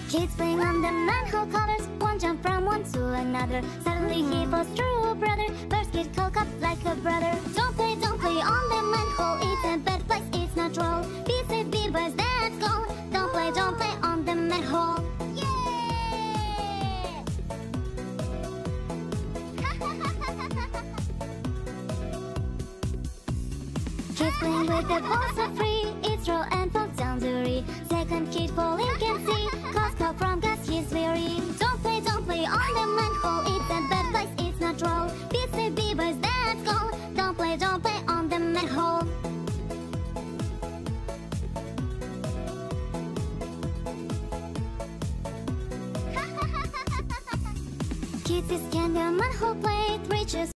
Kids playing on the manhole covers. One jump from one to another. Suddenly he falls through a brother. First kid cock up like a brother. Don't play on the manhole. It's a bad place, it's not roll. Be safe, be boys, let's go. Don't play on the manhole. Yeah! Kids playing with the balls are free. It's roll and fall down the re. Second kid falling can see. Cause call from gas, he's weary. Don't play on the manhole. It's a bad place, it's not roll. Be safe, be boys, let's go. Don't play on the manhole. Kids is can the manhole plate reaches